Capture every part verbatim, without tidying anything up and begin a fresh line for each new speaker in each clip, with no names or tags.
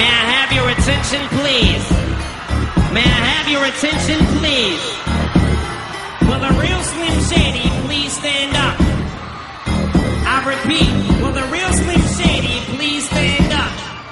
I have your attention, please? May I have your attention, please? Will the real Slim Shady please stand up? I repeat, will the real Slim Shady please stand up?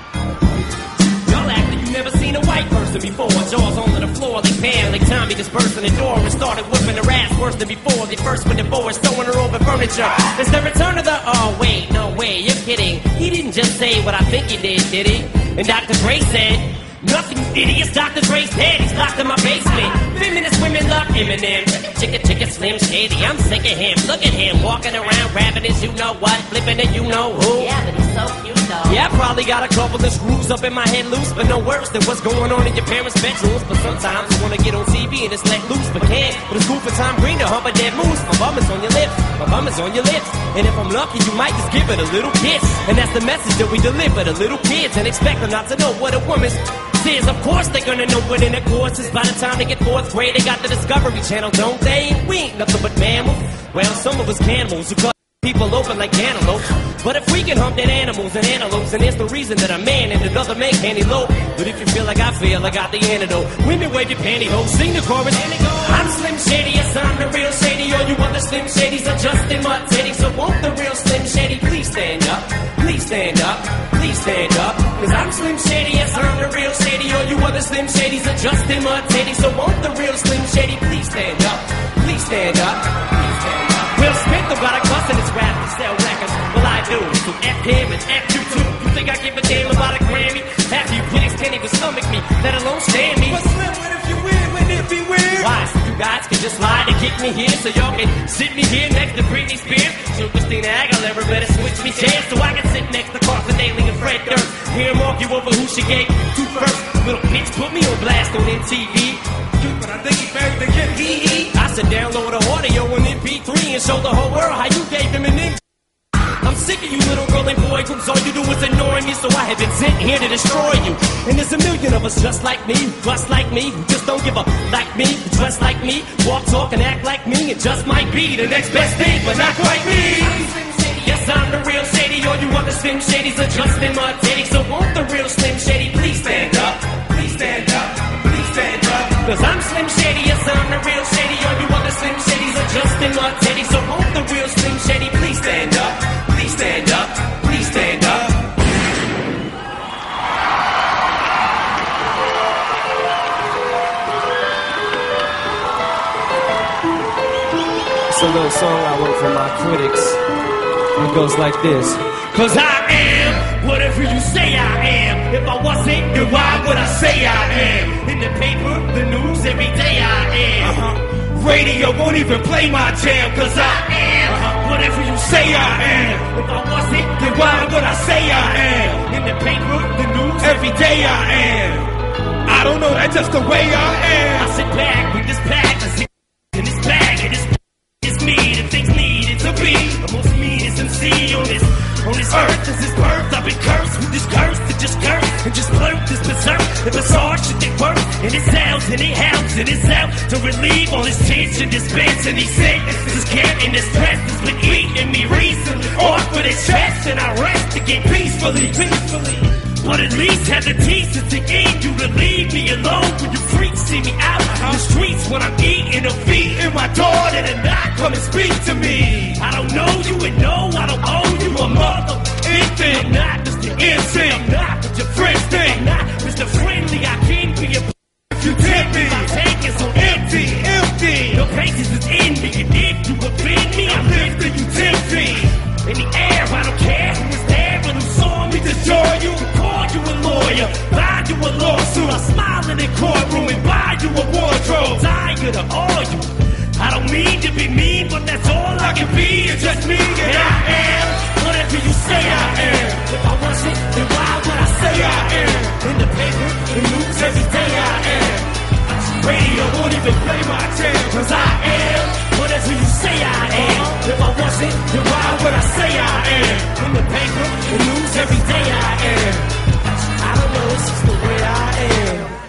Y'all act like you never seen a white person before. Jaws on the floor, they pan like Tommy just burst in the door and started whipping her ass worse than before. They first went divorced, throwing her over furniture. It's the return of the... Oh, wait, no way, you're kidding. He didn't just say what I think he did, did he? And Doctor Dre said... Nothing, idiots, Doctor Dre's dead, he's locked in my basement. Feminist women love Eminem. Chicka, chicka, Slim Shady, I'm sick of him. Look at him, walking around, rapping his you know what, flipping it you know who.
Yeah, but he's so cute though.
Yeah, I probably got a couple of screws up in my head loose, but no worse than what's going on in your parents' bedrooms. But sometimes I wanna get on T V and just let loose, but can't. But it's cool for Tom Green to hump a dead moose. My bum is on your lips, my bum is on your lips. And if I'm lucky, you might just give it a little kiss. And that's the message that we deliver to little kids and expect them not to know what a woman's is. Of course they're gonna know what intercourse is. By the time they get fourth grade, they got the Discovery Channel, don't they? We ain't nothing but mammals. Well, some of us cannibals who cut people open like antelopes. But if we can hump dead animals and antelopes, then there's the reason that a man and another man can't elope. But if you feel like I feel, I got the antidote. Women wave your pantyhose, sing the chorus, and it goes. I'm Slim Shady, yes I'm the real Shady. All you other Slim Shadys are just imitating. So won't the real Slim Shady please stand up? Please stand up, please stand up. Cause I'm Slim Shady, yes I'm the real Shady. All you other Slim Shadys are just imitating. So won't the real Slim Shady please stand up? Please stand up, please stand up. Will Smith about a cuss in his rap to sell records. Well I do, so F him and F you too. You think I give a damn about a Grammy? Half you critics can't even stomach me, let alone stand me.
But Slim, what if you win? Wouldn't it be weird?
Why? So you guys can just lie to kick me here, so y'all can sit me here next to Britney Spears. So Christina Aguilera better switch me chairs, so I can sit next to Carson Daly and Fred Durst. Hear him argue over who she gave to first. Little bitch put me on blast on M T V.
But I think he married the kid. Hee hee.
I said download the audio on M P three and show the whole world how you gave him an inch. I'm sick of you little girl and boy groups. All you do is annoy me, so I have been sent here to destroy you. And there's a million of us just like me, just like me, who just don't give a like me, dress like me, walk, talk, and act like me. It just might be the next best thing, but not quite me. Yes, I'm the real Shady. All you other Slim Shadys are just imitating. So won't the real Slim Shady please stand up? Please stand up. Please stand up. Cause I'm Slim Shady. Yes, I'm the real Shady. All you other Slim Shadys are just imitating. So won't the real Slim Shady please stand up? Please stand up. Please stand up.
It's a little song I wrote for my critics. It goes like this.
Cause I am whatever you say I am. If I wasn't, then why would I say I am? In the paper, the news, every day I am. Uh-huh.
Radio won't even play my jam. Cause I am
uh-huh.
whatever you say I am.
If I wasn't,
then why would I say I am?
In the paper, the news,
every day I am. I don't know, that's just the way I am.
I sit back with this pack, I sit in this bag, and this is me, the things needed to be. The most meanest M C on this, on this earth. This is birth, I've been cursed with this curse to just curse and just blurt this berserk. The bizarre shit they work, and it sounds, and it helps, and it's out to relieve all this tension, dispense, and these sicknesses, care, and this stress has been eating me recently. Off with his chest, and I rest to get peacefully, peacefully. But at least have the decency in you to leave me alone when you freaks see me out in the streets when I'm eating or feeding my daughter and not come and speak to me. I don't know you and no, I don't owe you a mother infant. I'm not Mister Innocent, I'm not what your friends think. I'm not Mister Friendly, I can be a
if you tempt me.
My tank is on empty, empty. No patience is in me, and if you offend me, I'm lifting you ten feet in the air. I don't care who was there and who saw me destroy you. Call you a lawyer, buy you a lawsuit. I smile in the courtroom and buy you a wardrobe. Tired of all you. I don't mean to be mean, but that's all I can be. It's just me, and I am whatever you say I am. If I wasn't, then why would I say I am? In the paper, the news, every day I am. Radio won't even play my jam. Cause I am whatever you say I am. If I wasn't, then why would I say I am? In the paper, the news, every day I am. I don't know, it's just the way I am.